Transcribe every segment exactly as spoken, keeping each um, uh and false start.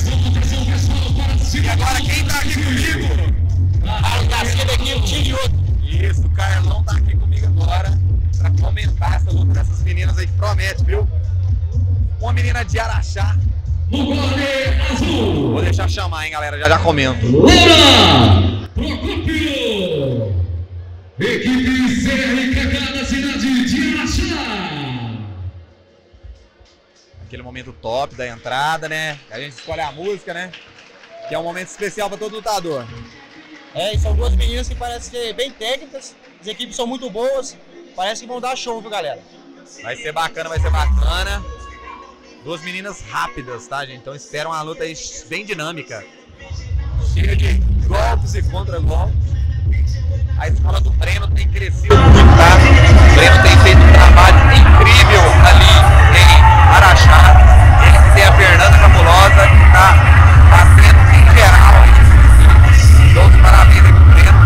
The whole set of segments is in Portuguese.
E agora quem tá aqui comigo? Ah, tá sendo aqui o time de outro. Isso, o Carlão tá aqui comigo agora pra comentar essa luta dessas meninas aí que promete, viu? Uma menina de Araxá. Vou deixar chamar, hein, galera. Já já comento. Laura Procópio, equipe C R K K da cidade de Araxá. Aquele momento top da entrada, né? A gente escolhe a música, né? Que é um momento especial para todo lutador. É, e são duas meninas que parecem ser bem técnicas, as equipes são muito boas, parece que vão dar show, viu, galera? Vai ser bacana, vai ser bacana. Duas meninas rápidas, tá, gente? Então espera uma luta aí bem dinâmica. Cheia de golpes e contra-golpes. A escola do Breno tem crescido muito, tá? O Breno tem feito um trabalho incrível ali em Araxá. Ele tem a Fernanda Cabulosa, que tá fazendo em geral. Dou os parabéns aqui pro Breno.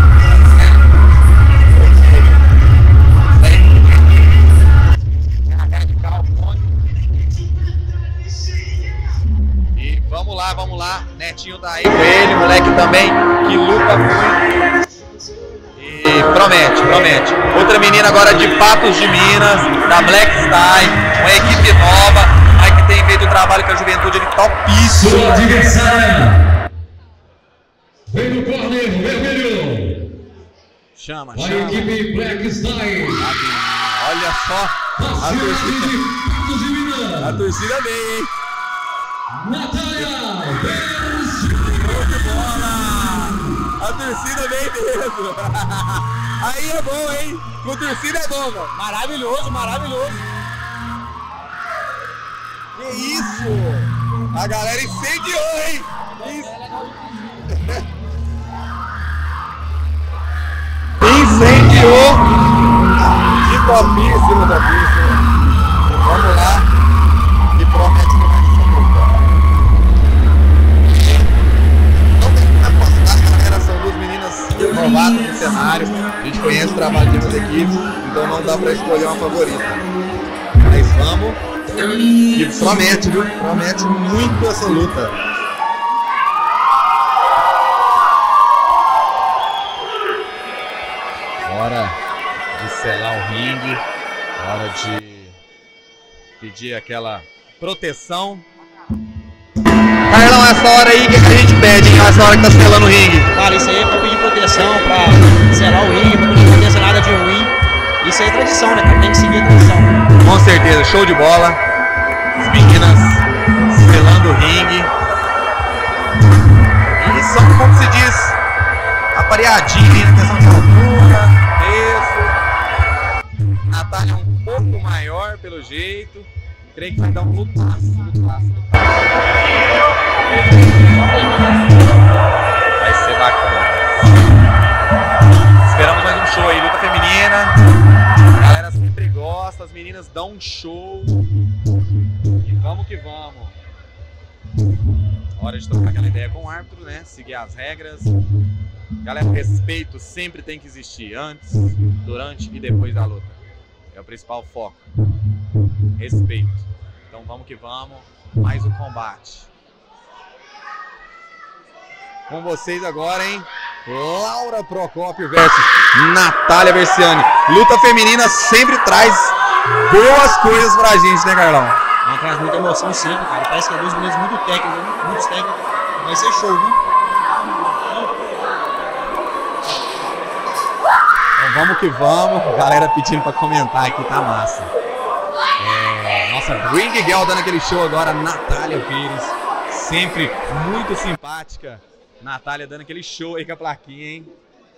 E vamos lá, vamos lá. Netinho tá aí com ele, moleque também, que luta muito. E promete, promete. Outra menina agora de Patos de Minas, da Black Style, uma equipe nova, mas que tem feito um trabalho com a juventude ali topíssimo. Sua adversária vem no corner vermelho. Chama, A chama. equipe Black Style. Olha só, a torcida, Patos de Minas. a torcida vem, hein? Natália Beres. Show de bola! A torcida vem mesmo! Aí é bom, hein? Com torcida é bom, mano. Maravilhoso, maravilhoso. Que isso? A galera incendiou, hein? Isso. Incendiou! Que topíssimo, topíssimo! Vamos lá! E promete que vai ser luta. Não tem como apostar, galera. São duas meninas novatas no cenário. A gente conhece o trabalho de duas equipes, então não dá pra escolher uma favorita. Mas vamos. E promete, viu? Promete muito essa luta. Hora de selar o ringue. Hora de pedir aquela proteção. Carlão, essa hora aí, o que a gente pede, hein? Essa hora que tá selando o ringue. Cara, isso aí é pra pedir proteção, pra selar o ringue, pra não acontecer nada de ruim. Isso aí é tradição, né, cara? Tem que seguir a tradição. Com certeza, show de bola. As meninas selando o ringue. E são, como se diz, apareadinha, na questão de altura, peso. Natália é um pouco maior, pelo jeito. Creio que vai dar um lutaço, lutaço, lutaço. Vai ser bacana. Esperamos mais um show aí, luta feminina. A galera sempre gosta, as meninas dão um show. E vamos que vamos. Hora de trocar aquela ideia com o árbitro, né? Seguir as regras. Galera, respeito sempre tem que existir, antes, durante e depois da luta. É o principal foco. Respeito. Então vamos que vamos. Mais um combate. Com vocês agora, hein? Laura Procópio versus Natália Versiani. Luta feminina sempre traz boas coisas pra gente, né, Carlão? Não, traz muita emoção sempre, cara. Parece que é duas meninas muito técnicas, muito, muito técnicas. Vai ser show, viu? Então vamos que vamos. Galera pedindo pra comentar aqui, tá massa. É, nossa Ring Girl dando aquele show agora, Natália Pires. Sempre muito simpática. Natália dando aquele show aí com a plaquinha, hein?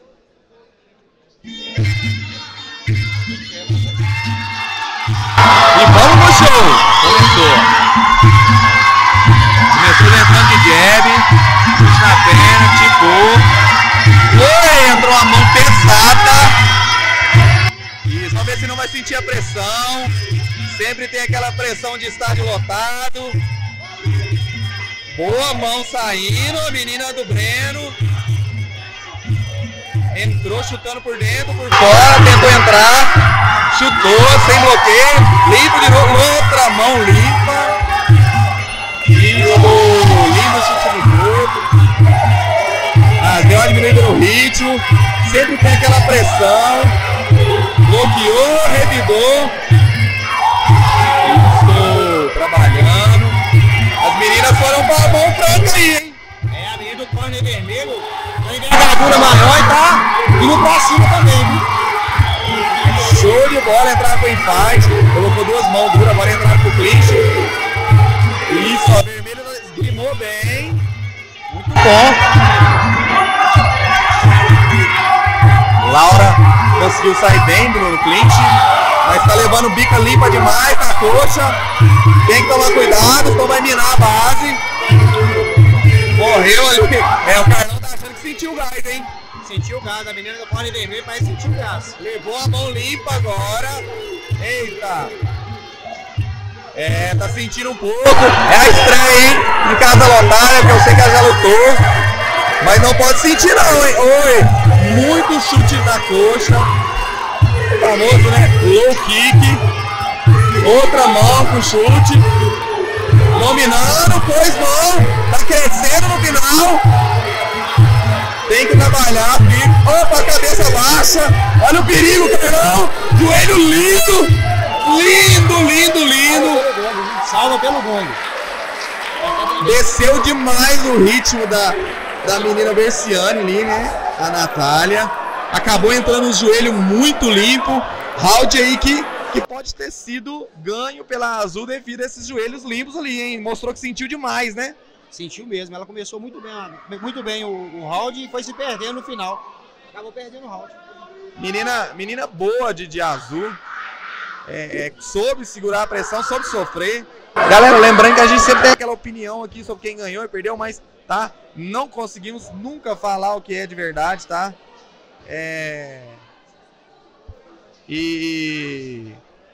E vamos no show! Começou. Começou entrando de jab, chute na perna, ticou. Oi, entrou uma mão pesada. Isso, vamos ver se não vai sentir a pressão. Sempre tem aquela pressão de estádio lotado. Boa mão saindo, a menina do Breno. Entrou chutando por dentro, por fora, tentou entrar. Chutou, sem bloqueio. Limpa de novo, outra mão limpa. Isso, limpa lindo chute no corpo. Ah, deu uma diminuída no ritmo. Sempre tem aquela pressão. Bloqueou, revidou. Estou trabalhando. As meninas foram para a mão franca aí, hein? É, a menina do corner vermelho tem envergadura maior e tá indo pra cima também, viu? Show de bola, entrar com o empate. Colocou duas mãos duras, agora entrar com o clinch. Isso, a vermelha esgrimou bem. Muito bom. Laura conseguiu sair bem do no clinch, mas tá levando bica limpa demais na coxa. Tem que tomar cuidado, senão vai minar a base. Morreu ali. É, o Carlão tá achando que sentiu o gás, hein? Sentiu o gás, a menina do corner vermelho parece sentir o gás. Levou a mão limpa agora. Eita. É, tá sentindo um pouco. É a estreia, hein? Em casa lotada, que eu sei que ela já lutou. Mas não pode sentir não, hein? Oi. Muito chute na coxa. O famoso, né? Low kick. Outra mão com chute. Dominando, pôs mão. Tá crescendo no final. Tem que trabalhar, filho. Opa, cabeça baixa. Olha o perigo, Carlão. Joelho lindo. Lindo, lindo, lindo. Salva pelo gongo. Desceu demais o ritmo da, da menina Berciane ali, né? A Natália. Acabou entrando no joelho muito limpo. Round aí que, que pode ter sido ganho pela Azul devido a esses joelhos limpos ali, hein? Mostrou que sentiu demais, né? Sentiu mesmo, ela começou muito bem, muito bem o, o round e foi se perdendo no final. Acabou perdendo o round. Menina, menina boa de, de Azul. É, é, soube segurar a pressão, soube sofrer. Galera, lembrando que a gente sempre tem aquela opinião aqui sobre quem ganhou e perdeu, mas tá, não conseguimos nunca falar o que é de verdade, tá? É... E...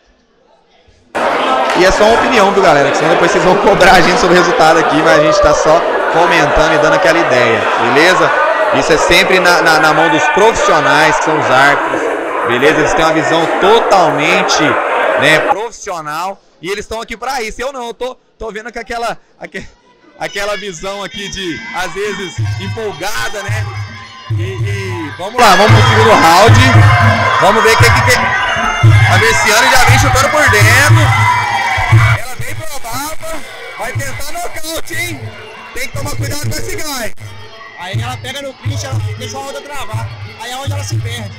E é só uma opinião, viu, galera? Que senão depois vocês vão cobrar a gente sobre o resultado aqui, mas a gente tá só comentando e dando aquela ideia, beleza? Isso é sempre na, na, na mão dos profissionais, que são os árbitros, beleza? Eles têm uma visão totalmente, né, profissional e eles estão aqui pra isso. Eu não, eu tô, tô vendo que aquela, aqu, aquela visão aqui de, às vezes, empolgada, né? E, e vamos lá, vamos pro segundo round. Vamos ver o que, que, que... A Berciane já vem chutando por dentro. Ela vem pra baba. Vai tentar nocaute, hein? Tem que tomar cuidado com esse gás. Aí ela pega no clinch, ela deixa a onda travar. Aí é onde ela se perde.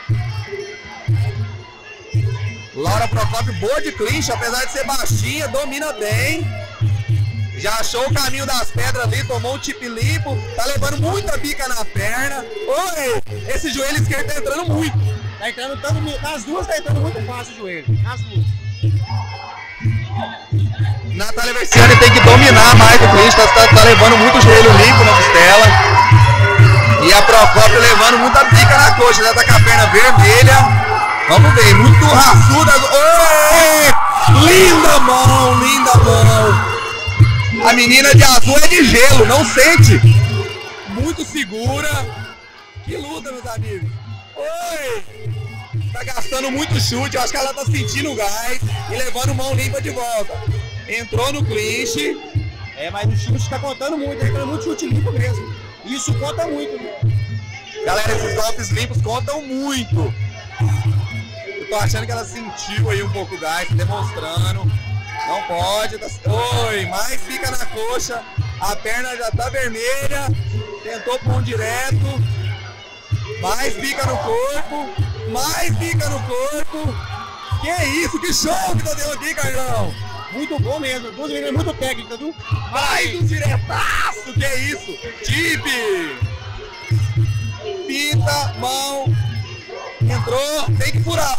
Laura Procópio, boa de clinch, apesar de ser baixinha, domina bem. Já achou o caminho das pedras ali, tomou um tip limpo. Tá levando muita bica na perna. Oi, esse joelho esquerdo tá entrando muito. Tá entrando tanto, nas duas tá entrando muito fácil o joelho. Nas duas. Natália Berciane tem que dominar mais o clinch, tá, tá, tá levando muito joelho limpo na costela. E a Procópio levando muita bica na coxa, ela tá com a perna vermelha. Vamos ver, muito raçuda. Oi! Linda mão, linda mão. A menina de azul é de gelo, não sente. Muito segura. Que luta, meus amigos. Oi! Tá gastando muito chute, eu acho que ela tá sentindo o gás e levando mão limpa de volta. Entrou no clinch. É, mas o chute tá contando muito, tá entrando muito chute limpo mesmo. Isso conta muito. Galera, esses golpes limpos contam muito. Eu tô achando que ela sentiu aí um pouco o gás, demonstrando. Não pode. Tá... Oi, mais fica na coxa. A perna já tá vermelha. Tentou pôr um direto. Mais fica no corpo. Mais fica no corpo. Que isso, que show que tá dando aqui, Carlão. Muito bom mesmo. Duas meninas muito técnicas, viu? Mais um diretaço. Que isso. Tip. Pita, mão. Entrou. Tem que furar.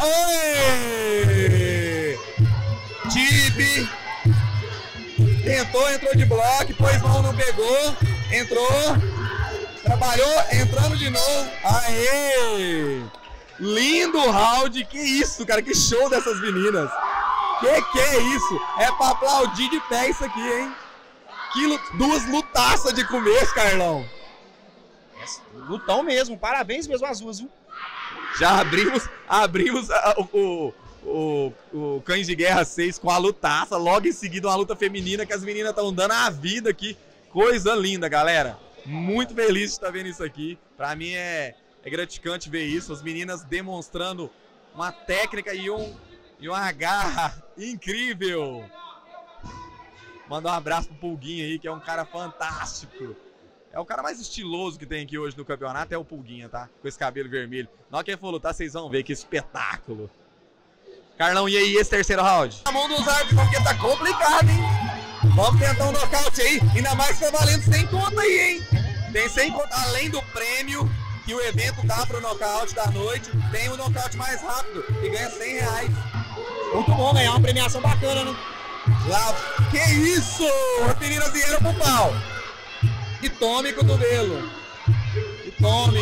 Oi. Tip. Tentou, entrou de bloco, pôs mão, não pegou. Entrou. Trabalhou, entrando de novo. Aê! Lindo round. Que isso, cara. Que show dessas meninas. Que que é isso? É pra aplaudir de pé isso aqui, hein? Que duas lutaças de começo, Carlão. É, lutão mesmo. Parabéns mesmo às duas, viu? Já abrimos, abrimos a, o... O, o Cães de Guerra seis com a lutaça, logo em seguida uma luta feminina que as meninas estão dando a vida aqui coisa linda, galera. Muito feliz de estar vendo isso aqui. Pra mim é, é gratificante ver isso. As meninas demonstrando uma técnica e, um, e uma garra incrível. Mandar um abraço pro Pulguinha aí, que é um cara fantástico. É o cara mais estiloso que tem aqui hoje no campeonato, é o Pulguinha, tá? Com esse cabelo vermelho. Na hora que ele falou, tá? Vocês vão ver que espetáculo. Carlão, e aí, esse terceiro round? A mão dos árbitros, porque tá complicado, hein? Vamos tentar um nocaute aí. Ainda mais que tá valendo cem conto aí, hein? Tem cem conto. Além do prêmio que o evento dá pro nocaute da noite, tem o nocaute mais rápido, que ganha cem reais. Muito bom ganhar uma premiação bacana, né? Lá, que isso? As meninas vieram pro pau. E tome, cotovelo. E tome.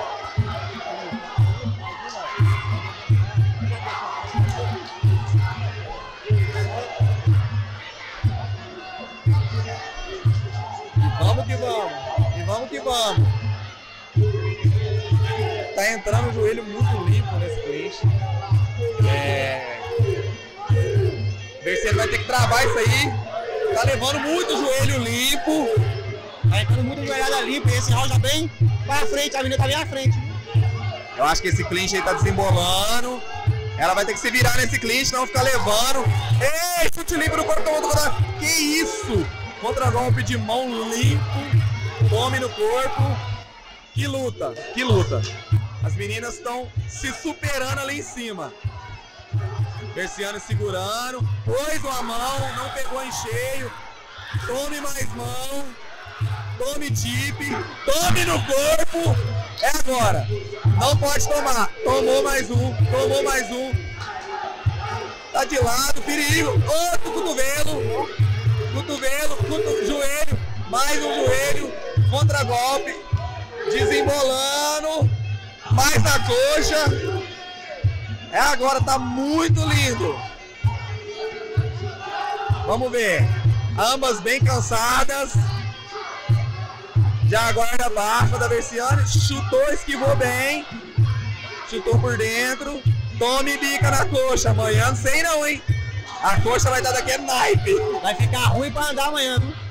E vamos que vamos. E vamos que vamos. Tá entrando o joelho muito limpo nesse clinch. É... Mercedes vai ter que travar isso aí. Tá levando muito joelho limpo. Tá entrando muito joelhada limpa. E esse round já bem pra frente. A menina tá bem à frente. Eu acho que esse clinch aí tá desembolando. Ela vai ter que se virar nesse clinch, não ficar levando. Ei, chute limpo no corpo. Que isso? Contra-golpe de mão limpo. Tome no corpo. Que luta, que luta. As meninas estão se superando ali em cima. Persiano segurando, pôs uma mão, não pegou em cheio. Tome mais mão. Tome tip. Tome no corpo. É agora. Não pode tomar. Tomou mais um. Tomou mais um. Tá de lado. Perigo. Outro cotovelo. Cotovelo. Cotovelo. Joelho. Mais um joelho. Contra-golpe. Desembolando. Mais na coxa. É agora, tá muito lindo. Vamos ver. Ambas bem cansadas. Já agora a barra da Versiane. Chutou, esquivou bem. Chutou por dentro. Tome bica na coxa. Amanhã não sei não, hein? A coxa vai dar daquele naipe. Vai ficar ruim pra andar amanhã, viu?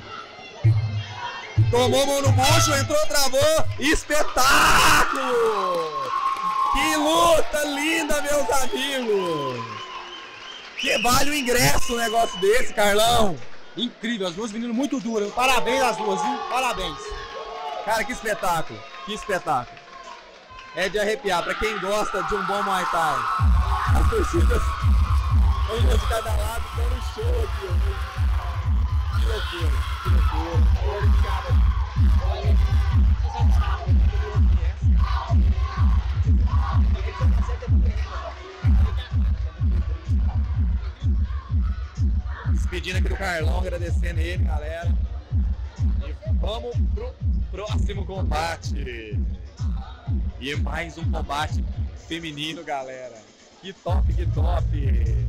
Tomou mão no bucho, entrou, travou. Espetáculo! Que luta linda, meus amigos! Que vale o ingresso um negócio desse, Carlão? Incrível, as duas meninas muito duras. Parabéns às duas, viu? Parabéns. Cara, que espetáculo, que espetáculo. É de arrepiar, pra quem gosta de um bom Muay Thai. As torcidas, uma de cada lado, dando um show aqui, ó. Que loucura, que loucura. Despedindo aqui do Carlão, agradecendo ele, galera. E vamos pro próximo combate. E mais um combate feminino, galera. Que top, que top.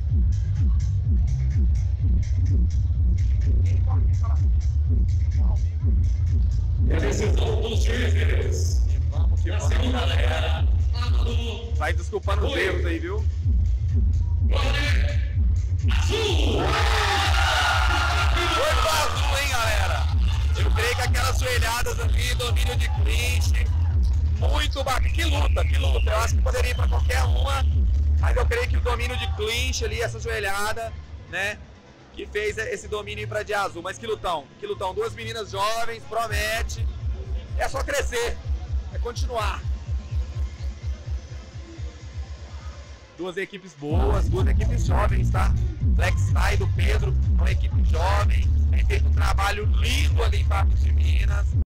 Decisão dos juízes. E vamos que vamos, galera. Vai desculpando os erros aí, viu? Foi pro azul, hein, galera? Eu creio que aquelas joelhadas ali, domínio de clinch, muito bacana. Que luta, que luta. Eu acho que poderia ir pra qualquer uma, mas eu creio que o domínio de clinch ali, essa joelhada, né, que fez esse domínio ir pra de azul. Mas que lutão, que lutão. Duas meninas jovens, promete. É só crescer, é continuar. Duas equipes boas, duas equipes jovens, tá? Flex Thai do Pedro, uma equipe jovem, tem feito um trabalho lindo ali em Patos de Minas.